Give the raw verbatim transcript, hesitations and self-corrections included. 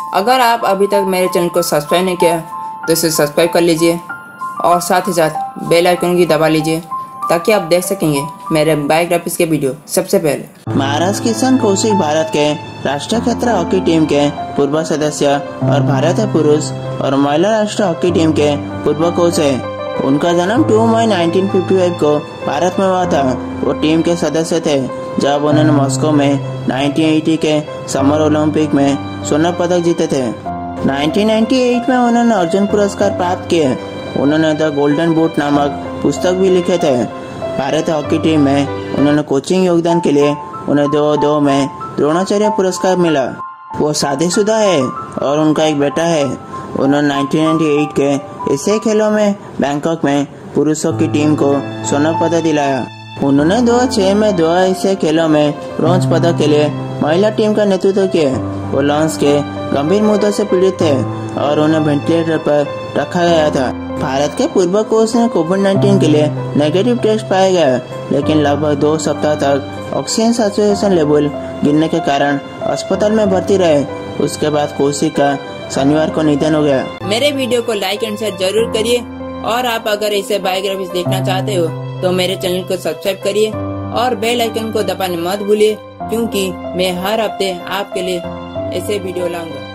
अगर आप अभी तक मेरे चैनल को सब्सक्राइब नहीं किया तो इसे सब्सक्राइब कर लीजिए और साथ ही साथ बेल आइकन की दबा लीजिए ताकि आप देख सकेंगे मेरे बायोग्राफीज के वीडियो सबसे पहले। महाराज किशन कौशिक भारत के राष्ट्रीय खतरा हॉकी टीम के पूर्व सदस्य और भारतीय पुरुष और महिला राष्ट्रीय हॉकी टीम के पूर्व कोच है। उनका जन्म दो मई उन्नीस सौ पचपन को भारत में हुआ था। वो टीम के सदस्य थे जब उन्होंने मॉस्को में उन्नीस सौ अस्सी के समर ओलंपिक में स्वर्ण पदक जीते थे। उन्नीस सौ अट्ठानवे में उन्होंने अर्जुन पुरस्कार प्राप्त किए। उन्होंने द गोल्डन बूट नामक पुस्तक भी लिखे थे। भारतीय हॉकी टीम में उन्होंने कोचिंग योगदान के लिए उन्हें दो हज़ार दो में द्रोणाचार्य पुरस्कार मिला। वो शादीशुदा है और उनका एक बेटा है। उन्होंने उन्नीस सौ अट्ठानवे के एशियाई खेलों में बैंकॉक में पुरुषों की टीम को स्वर्ण पदक दिलाया। उन्होंने दो हज़ार छह में दो एशियाई खेलों में ब्रॉन्ज पदक के लिए महिला टीम का नेतृत्व किया। वो लंग्स के गंभीर मुद्दों से पीड़ित थे और उन्हें वेंटिलेटर पर रखा गया था। भारत के पूर्व कोच ने कोविड उन्नीस के लिए नेगेटिव टेस्ट पाया गया, लेकिन लगभग दो सप्ताह तक ऑक्सीजन सैचुरेशन लेवल गिरने के कारण अस्पताल में भर्ती रहे। उसके बाद कौशिक का शनिवार को निधन हो गया। मेरे वीडियो को लाइक एंड शेयर जरूर करिए और आप अगर ऐसे बायोग्राफीज देखना चाहते हो तो मेरे चैनल को सब्सक्राइब करिए और बेल आइकन को दबाने मत भूलिए, क्योंकि मैं हर हफ्ते आपके लिए ऐसे वीडियो लाऊंगा।